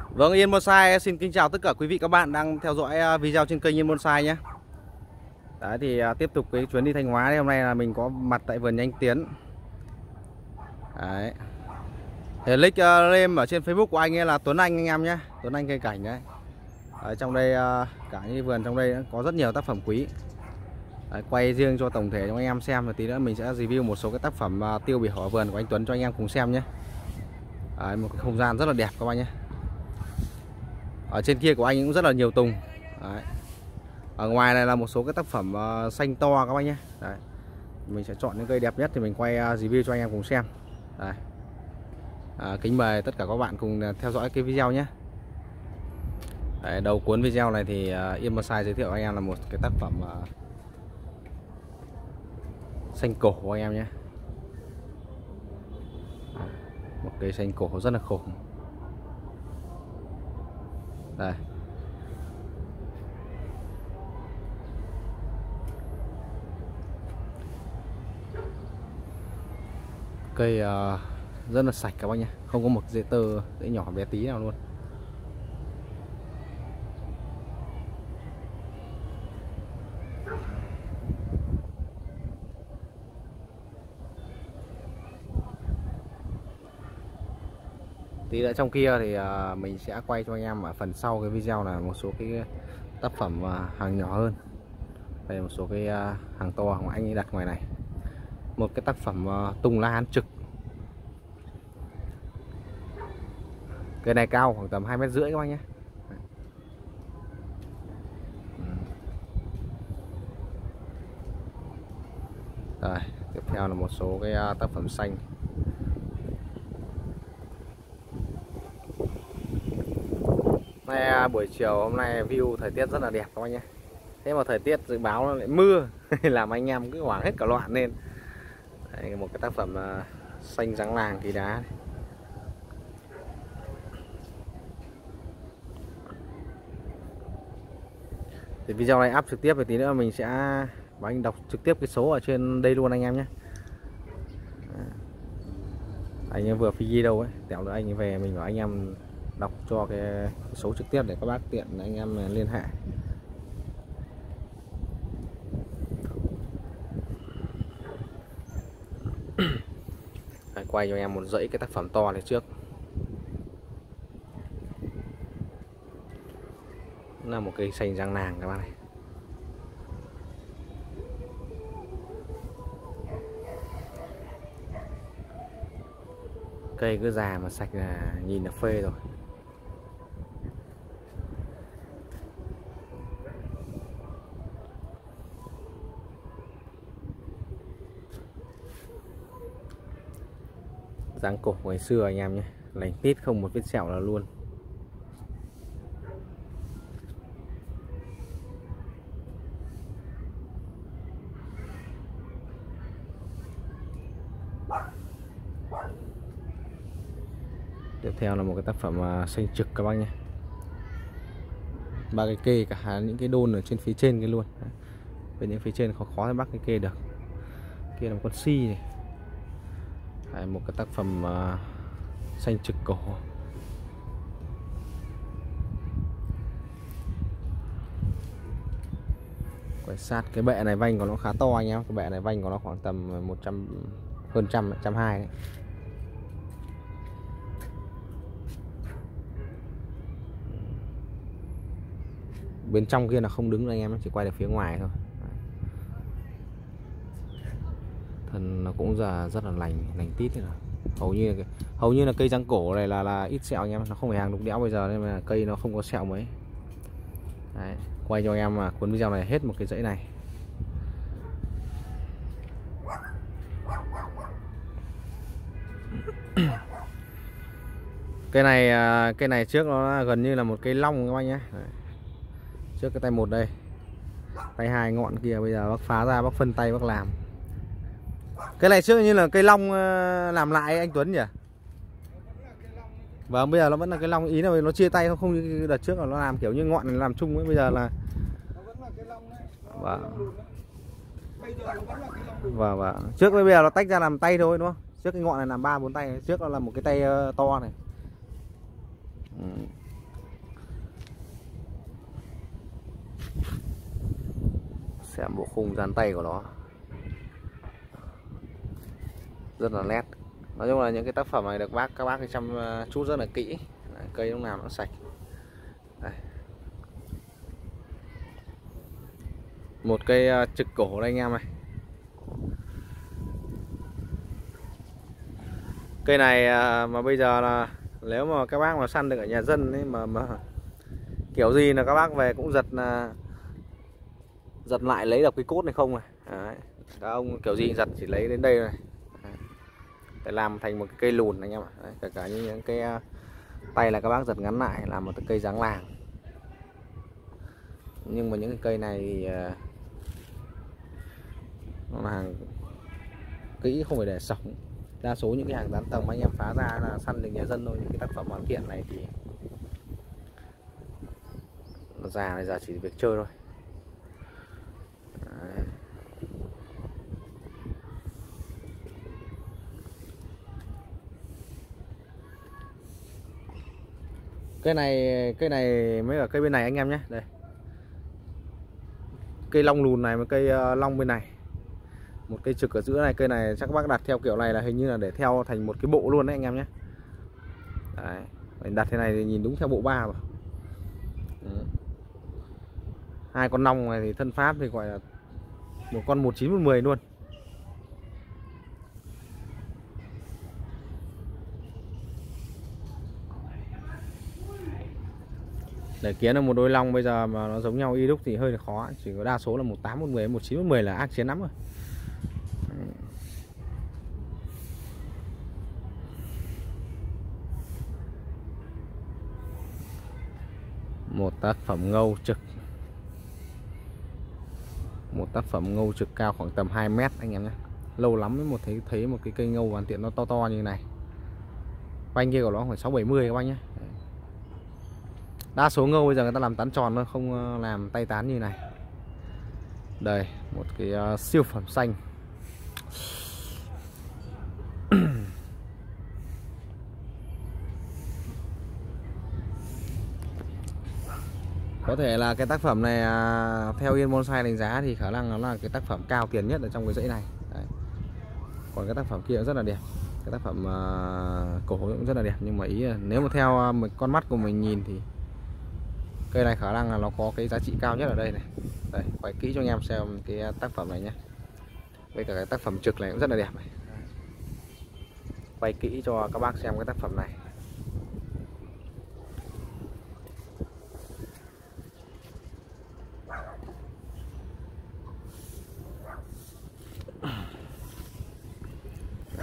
Vâng, Yên Bonsai xin kính chào tất cả quý vị các bạn đang theo dõi video trên kênh Yên Bonsai nhé. Đấy thì tiếp tục cái chuyến đi Thanh Hóa. Hôm nay là mình có mặt tại vườn nhà anh Tiến. Đấy. Thì nick name ở trên Facebook của anh ấy là Tuấn Anh em nhé. Tuấn Anh cây cảnh đấy. Ở trong đây cả những vườn trong đây có rất nhiều tác phẩm quý. Đấy, quay riêng cho tổng thể cho anh em xem, và tí nữa mình sẽ review một số cái tác phẩm tiêu biểu ở vườn của anh Tuấn cho anh em cùng xem nhé. Đấy, một cái không gian rất là đẹp các bạn nhé. Ở trên kia của anh cũng rất là nhiều tùng. Đấy. Ở ngoài này là một số cái tác phẩm xanh to các bác nhé. Đấy. Mình sẽ chọn những cây đẹp nhất thì mình quay review cho anh em cùng xem. Đấy. Kính mời tất cả các bạn cùng theo dõi cái video nhé. Đấy, đầu cuốn video này thì Yên Bonsai giới thiệu anh em là một cái tác phẩm xanh cổ của anh em nhé. Một cây xanh cổ rất là khủng. Đây. Cây rất là sạch các bác nhé, không có một rễ tơ rễ nhỏ bé tí nào luôn. Tí nữa trong kia thì mình sẽ quay cho anh em ở phần sau cái video là một số cái tác phẩm hàng nhỏ hơn. Đây một số cái hàng to của anh ấy đặt ngoài này. Một cái tác phẩm tùng la hán trực. Cây này cao khoảng tầm 2,5 mét các bác nhé. Rồi, tiếp theo là một số cái tác phẩm xanh. Nay buổi chiều hôm nay view thời tiết rất là đẹp các bác nhé. Thế mà thời tiết dự báo nó lại mưa làm anh em cứ hoảng hết cả loạn lên. Đây, một cái tác phẩm xanh trắng làng kỳ đá này. Thì video này up trực tiếp, thì tí nữa mình sẽ và anh đọc trực tiếp cái số ở trên đây luôn anh em nhé. Anh ấy vừa phi đi đâu ấy, tẹo nữa anh ấy về mình bảo anh em đọc cho cái số trực tiếp để các bác tiện anh em liên hệ. Quay cho em một dãy cái tác phẩm to này trước. Là một cây xanh răng nàng các bạn này. Cây cứ già mà sạch là nhìn là phê rồi. Dáng cổ ngày xưa anh em nhé, lành tít không một vết sẹo nào luôn. Tiếp theo là một cái tác phẩm xanh trực các bác nhé. Ba cái kê cả những cái đôn ở trên phía trên kia luôn. Bên những phía trên khó để bắt cái kê được. Kia là một con si này. Đấy, một cái tác phẩm xanh trực cổ. Quay sát cái bệ này vanh của nó khá to anh em. Cái bệ này vanh của nó khoảng tầm 100 hơn 120 đấy. Bên trong kia là không đứng anh em, chỉ quay được phía ngoài thôi. Thân nó cũng rất là lành tít thế nào. Hầu như là cây răng cổ này là ít sẹo anh em, nó không phải hàng đục đẽo bây giờ nên là cây nó không có sẹo mấy. Đấy, quay cho anh em cuốn video này hết một cái dãy này. Cây này trước nó gần như là một cây long các anh nhé. Đấy. Trước cái tay một đây, tay hai ngọn kia bây giờ bác phá ra, bác phân tay bác làm. Cái này trước như là cây long làm lại anh Tuấn nhỉ? Vâng, bây giờ nó vẫn là cây long, ý là nó chia tay không như đợt trước là nó làm kiểu như ngọn này làm chung ấy, bây giờ là vâng. Vâng. Trước bây giờ nó tách ra làm tay thôi đúng không? Trước cái ngọn này làm 3-4 tay, trước nó là một cái tay to này. xem bộ khung dán tay của nó rất là nét. Nói chung là những cái tác phẩm này được các bác chăm chút rất là kỹ. Đấy, cây lúc nào nó sạch. Đây. Một cây trực cổ đây anh em này. Cây này mà bây giờ là nếu mà các bác mà săn được ở nhà dân ấy mà kiểu gì là các bác về cũng giật lại lấy được cái cốt này không này. Đấy. Các ông kiểu gì giật chỉ lấy đến đây này. Để làm thành một cái cây lùn anh em ạ. Đấy, cả những cái tay là các bác giật ngắn lại làm một cái cây dáng làng. Nhưng mà những cái cây này thì nó là hàng kỹ, không phải để sổng. Đa số những cái hàng tán tầng mà anh em phá ra là săn được nhà dân thôi. Những cái tác phẩm hoàn thiện này thì nó già này, giờ chỉ việc chơi thôi. Đấy. Cây này mới ở cây bên này anh em nhé. Đây. Cây long lùn này với cây long bên này. Một cây trực ở giữa này, cây này chắc các bác đặt theo kiểu này là hình như là để theo thành một cái bộ luôn đấy anh em nhé. Đấy. Mình đặt thế này thì nhìn đúng theo bộ ba rồi. Hai con long này thì thân pháp thì gọi là một con 19 110 luôn. Để kiếm được một đôi long bây giờ mà nó giống nhau y đúc thì hơi khó, chỉ có đa số là 18 110, 19 110 là ác chiến lắm rồi. Một tác phẩm ngâu trực. Một tác phẩm ngâu trực cao khoảng tầm 2 mét anh em nhé. Lâu lắm mới thấy một cái cây ngâu hoàn thiện nó to như này. Banh kia của nó khoảng 6-70 các bác nhé. Đa số ngâu bây giờ người ta làm tán tròn thôi, không làm tay tán như này. Đây, một cái siêu phẩm xanh. Có thể là cái tác phẩm này theo Yên Bonsai đánh giá thì khả năng nó là cái tác phẩm cao tiền nhất ở trong cái dãy này. Đấy. Còn cái tác phẩm kia cũng rất là đẹp. Cái tác phẩm cổ cũng rất là đẹp, nhưng mà ý là nếu mà theo một con mắt của mình nhìn thì cây này khả năng là nó có cái giá trị cao nhất ở đây này. Đây, quay kỹ cho anh em xem cái tác phẩm này nhé. Với cả cái tác phẩm trực này cũng rất là đẹp này. Quay kỹ cho các bác xem cái tác phẩm này. Đây.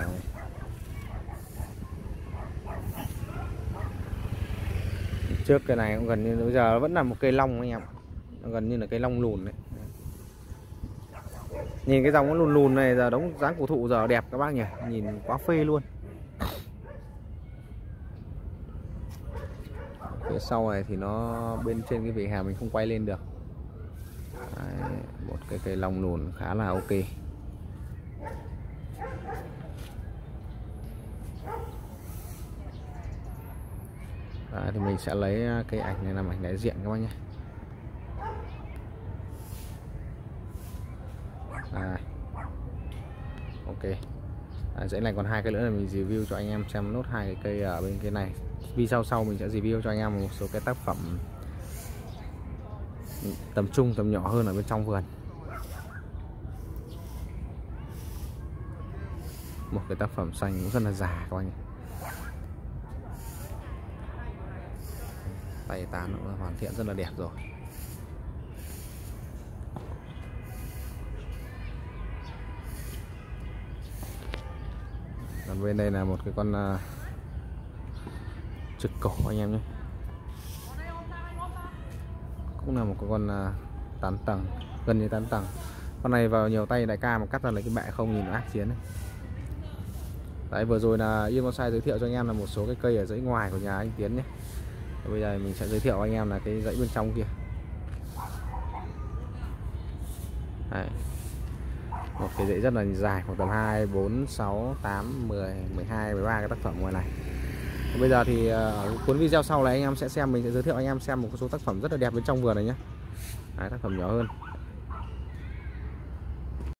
Trước cái này cũng gần như bây giờ vẫn là một cây long anh em, nó gần như là cây long lùn đấy. Nhìn cái dòng nó lùn lùn này giờ đống dáng cổ thụ giờ đẹp các bác nhỉ, nhìn quá phê luôn. Phía sau này thì nó bên trên cái vỉa hè mình không quay lên được. Đấy, một cái cây long lùn khá là ok. Thì mình sẽ lấy cây ảnh này làm ảnh đại diện các bác nhé. Ok. Dãy này còn hai cái nữa là mình review cho anh em xem nốt hai cái cây ở bên cái này. Video sau mình sẽ review cho anh em một số cái tác phẩm tầm trung tầm nhỏ hơn ở bên trong vườn. Một cái tác phẩm xanh cũng rất là già các anh. Tay tán nó hoàn thiện rất là đẹp rồi. Còn bên đây là một cái con trực cổ anh em nhé. Cũng là một cái con tán tầng, gần như tán tầng. Con này vào nhiều tay đại ca mà cắt ra lấy cái bẹ không nhìn nó ác chiến này. Đấy, vừa rồi là Yên Bonsai giới thiệu cho anh em là một số cái cây ở dãy ngoài của nhà anh Tiến nhé. Bây giờ mình sẽ giới thiệu anh em là cái dãy bên trong kia. Đấy. Một cái dãy rất là dài, khoảng tầm 2, 4, 6, 8, 10, 12, 13 cái tác phẩm ngoài này. Bây giờ thì ở cuốn video sau này anh em sẽ xem, mình sẽ giới thiệu anh em xem một số tác phẩm rất là đẹp bên trong vườn này nhé. Đấy, tác phẩm nhỏ hơn.